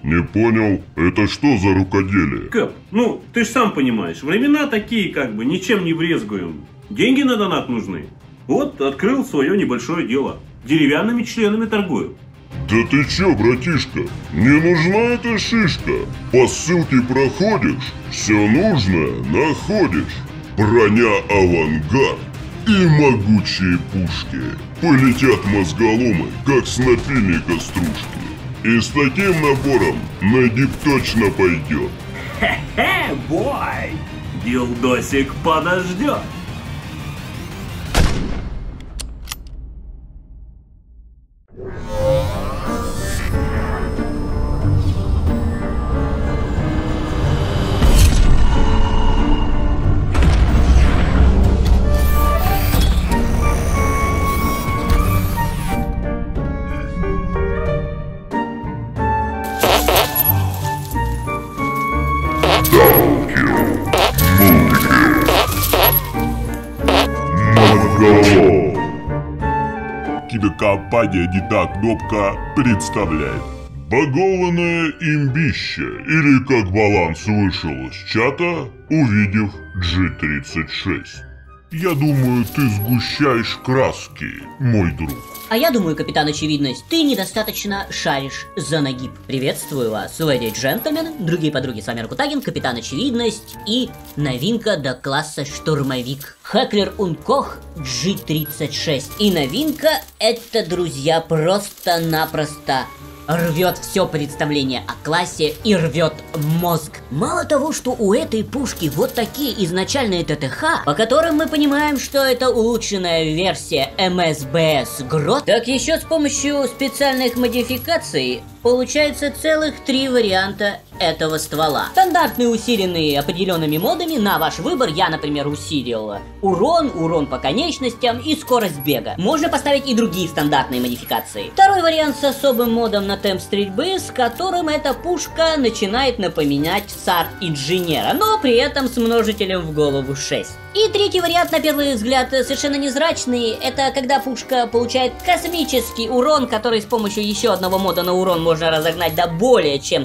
Не понял, это что за рукоделие? Кэп, ну, ты ж сам понимаешь, времена такие, как бы, ничем не брезгуем. Деньги на донат нужны. Вот, открыл свое небольшое дело. Деревянными членами торгую. Да ты чё, братишка, не нужна эта шишка? По ссылке проходишь, все нужное находишь. Броня «Авангард» и могучие пушки. Полетят мозголомы, как с напильника стружки. И с таким набором на дип точно пойдет. Хе-хе, бой! Дилдосик подождет. Кинокомпания «Не та кнопка» представляет багованное имбище, или как Баланс вышел из чата, увидев G36. Я думаю, ты сгущаешь краски, мой друг. А я думаю, капитан Очевидность, ты недостаточно шаришь за нагиб. Приветствую вас, леди и джентльмены, другие подруги, с вами Ракутагин, капитан Очевидность и новинка до класса Штурмовик. Heckler & Koch G36. И новинка это, друзья, просто-напросто рвет все представление о классе и рвет мозг. Мало того, что у этой пушки вот такие изначальные ТТХ, по которым мы понимаем, что это улучшенная версия МСБС Грот, так еще с помощью специальных модификаций получается целых 3 варианта этого ствола. Стандартные, усиленные определенными модами, на ваш выбор. Я, например, усилил урон по конечностям и скорость бега. Можно поставить и другие стандартные модификации. Второй вариант с особым модом на темп стрельбы, с которым эта пушка начинает напоминать САР-инженера, но при этом с множителем в голову 6. И третий вариант, на первый взгляд, совершенно незрачный. Это когда пушка получает космический урон, который с помощью еще одного мода на урон можно разогнать до более чем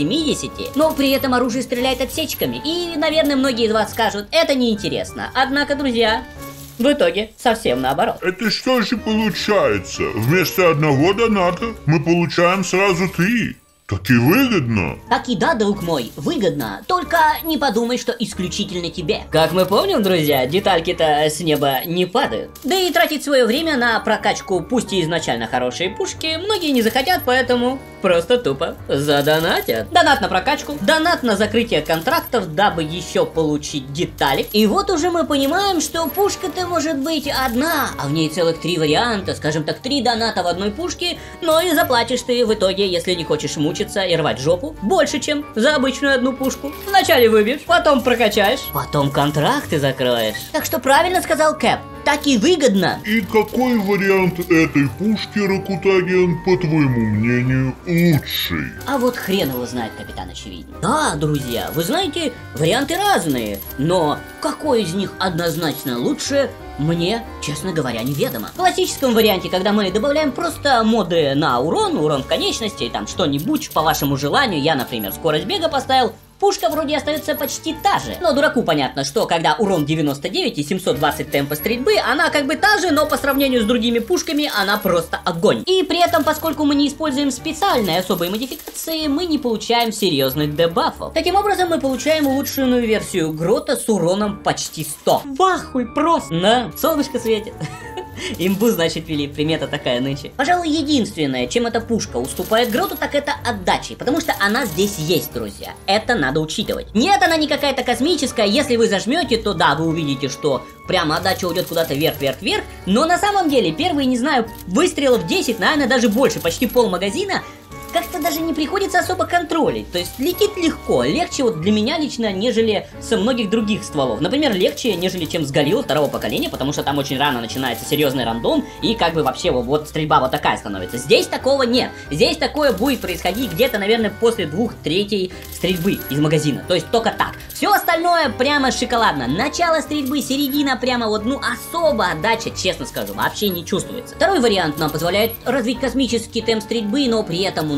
170, но при этом оружие стреляет отсечками. И, наверное, многие из вас скажут, это неинтересно. Однако, друзья, в итоге совсем наоборот. Это что же получается? Вместо одного доната мы получаем сразу 3. Так и выгодно. Так и да, друг мой, выгодно. Только не подумай, что исключительно тебе. Как мы помним, друзья, детальки-то с неба не падают. Да и тратить свое время на прокачку, пусть и изначально хорошие пушки, многие не захотят, поэтому просто тупо задонатят. Донат на прокачку, донат на закрытие контрактов, дабы еще получить детали. И вот уже мы понимаем, что пушка-то может быть одна, а в ней целых 3 варианта, скажем так, 3 доната в одной пушке, но и заплатишь ты в итоге, если не хочешь мучиться и рвать жопу, больше, чем за обычную одну пушку. Вначале выбьешь, потом прокачаешь, потом контракты закроешь. Так что правильно сказал Кэп, так и выгодно. И какой вариант этой пушки, Ракутагин, по твоему мнению, лучший? А вот хрен его знает, капитан Очевидный. Да, друзья, вы знаете, варианты разные, но какой из них однозначно лучше, мне, честно говоря, неведомо. В классическом варианте, когда мы добавляем просто моды на урон в конечности, там что-нибудь по вашему желанию, я, например, скорость бега поставил, пушка вроде остается почти та же. Но дураку понятно, что когда урон 99 и 720 темпа стрельбы, она как бы та же, но по сравнению с другими пушками она просто огонь. И при этом, поскольку мы не используем специальные особые модификации, мы не получаем серьезных дебафов. Таким образом, мы получаем улучшенную версию Грота с уроном почти 100. Вахуй просто! Да, солнышко светит. Имбу, значит, вели, примета такая нынче. Пожалуй, единственное, чем эта пушка уступает Гроту, так это отдачей, потому что она здесь есть, друзья. Это надо учитывать. Нет, она не какая-то космическая, если вы зажмете, то да, вы увидите, что прямо отдача уйдет куда-то вверх, но на самом деле первые, не знаю, выстрелов 10, наверное, даже больше, почти пол магазина, как-то даже не приходится особо контролить. То есть летит легко, легче вот для меня лично, нежели со многих других стволов. Например, легче, нежели чем с Галил 2-го поколения, потому что там очень рано начинается серьезный рандом, и как бы вообще вот стрельба вот такая становится. Здесь такого нет. Здесь такое будет происходить где-то, наверное, после 2/3 стрельбы из магазина. То есть только так. Все остальное прямо шоколадно. Начало стрельбы, середина прямо вот, ну, особо отдача, честно скажу, вообще не чувствуется. Второй вариант нам позволяет развить космический темп стрельбы, но при этом у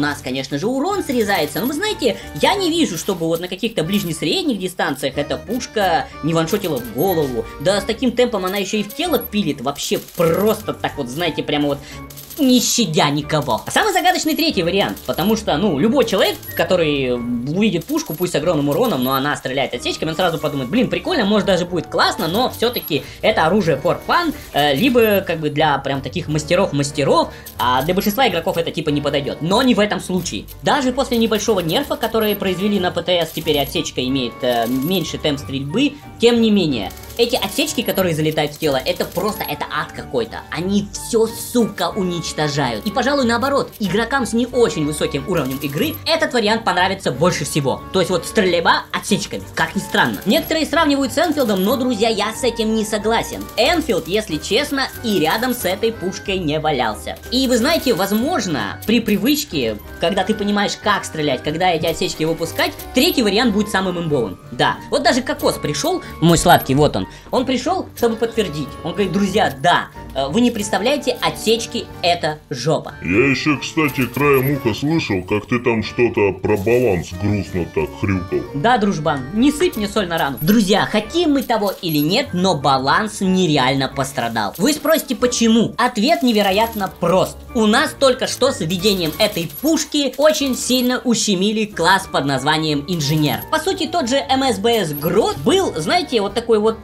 нас, конечно же, урон срезается, но вы знаете, я не вижу, чтобы вот на каких-то ближне-средних дистанциях эта пушка не ваншотила в голову. Да с таким темпом она еще и в тело пилит, вообще просто так вот, знаете, прямо вот не щадя никого. А самый загадочный третий вариант, потому что, ну, любой человек, который увидит пушку, пусть с огромным уроном, но она стреляет отсечками, он сразу подумает, блин, прикольно, может даже будет классно, но все-таки это оружие for fun, либо как бы для прям таких мастеров, а для большинства игроков это типа не подойдет. Но не в этом случае. Даже после небольшого нерфа, который произвели на ПТС, теперь отсечка имеет меньше темп стрельбы, тем не менее, эти отсечки, которые залетают в тело, это просто, это ад какой-то. Они все, сука, уничтожают. И, пожалуй, наоборот, игрокам с не очень высоким уровнем игры этот вариант понравится больше всего. То есть вот стрельба отсечками, как ни странно. Некоторые сравнивают с Энфилдом, но, друзья, я с этим не согласен. Энфилд, если честно, и рядом с этой пушкой не валялся. И вы знаете, возможно, при привычке, когда ты понимаешь, как стрелять, когда эти отсечки выпускать, третий вариант будет самым имбовым. Да, вот даже Кокос пришел, мой сладкий, вот он пришел, чтобы подтвердить. Он говорит, друзья, да, вы не представляете, отсечки это жопа. Я еще, кстати, краем уха слышал, как ты там что-то про баланс грустно так хрюкал. Да, дружбан, не сыпь мне соль на рану. Друзья, хотим мы того или нет, но баланс нереально пострадал. Вы спросите, почему? Ответ невероятно прост. У нас только что с введением этой пушки очень сильно ущемили класс под названием инженер. По сути, тот же МСБС Грот был, знаете, вот такой вот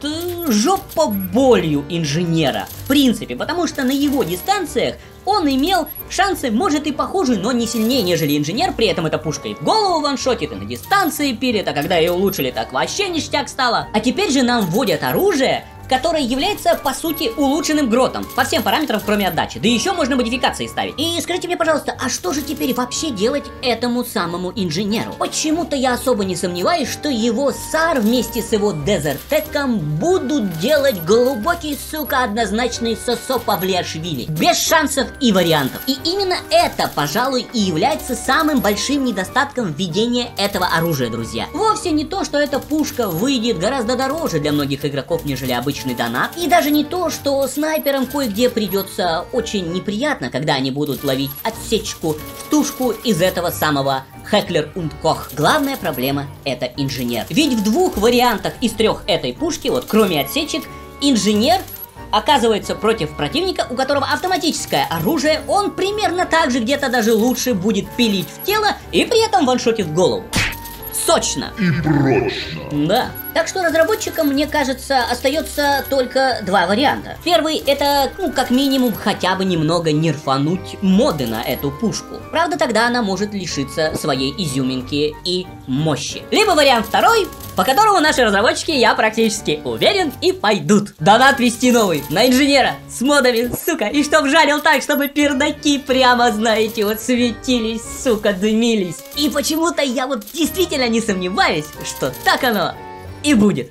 жопоболью инженера. В принципе, потому что на его дистанциях он имел шансы, может и похожие, но не сильнее, нежели инженер. При этом эта пушка и в голову ваншотит, и на дистанции пилит, а когда ее улучшили, так вообще ништяк стало. А теперь же нам вводят оружие, которое является, по сути, улучшенным гротом. По всем параметрам, кроме отдачи. Да еще можно модификации ставить. И скажите мне, пожалуйста, а что же теперь вообще делать этому самому инженеру? Почему-то я особо не сомневаюсь, что его САР вместе с его Дезертеком будут делать глубокий, сука, однозначный сосо Павлиашвили. Без шансов и вариантов. И именно это, пожалуй, и является самым большим недостатком введения этого оружия, друзья. Вовсе не то, что эта пушка выйдет гораздо дороже для многих игроков, нежели обычный донат. И даже не то, что снайперам кое-где придется очень неприятно, когда они будут ловить отсечку в тушку из этого самого Heckler und Koch. Главная проблема — это инженер. Ведь в двух вариантах из трех этой пушки, вот кроме отсечек, инженер оказывается против противника, у которого автоматическое оружие, он примерно так же, где-то даже лучше будет пилить в тело и при этом ваншотит в голову. Сочно. И прочно. Да. Так что разработчикам, мне кажется, остается только два варианта. Первый — это, ну, как минимум, хотя бы немного нерфануть моды на эту пушку. Правда, тогда она может лишиться своей изюминки и мощи. Либо вариант второй, по которому наши разработчики, я практически уверен, и пойдут. Донат вести новый на инженера с модами, сука, и чтоб жарил так, чтобы пердаки прямо, знаете, вот светились, сука, дымились. И почему-то я вот действительно не сомневаюсь, что так оно и будет.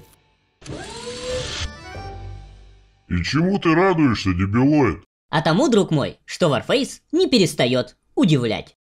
И чему ты радуешься, дебилоид? А тому, друг мой, что Warface не перестает удивлять.